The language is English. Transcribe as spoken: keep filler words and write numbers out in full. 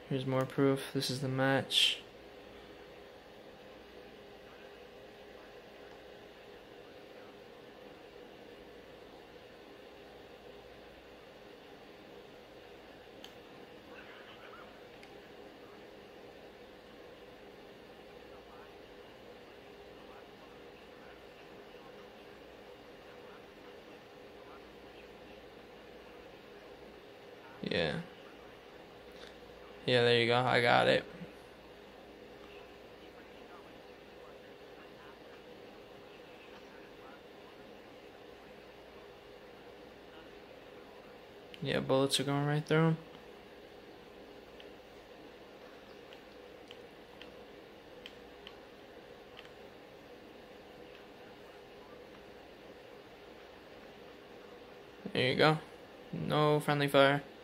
Here's more proof. This is the match. Yeah. Yeah, there you go. I got it. Yeah, bullets are going right through him. There you go. No friendly fire.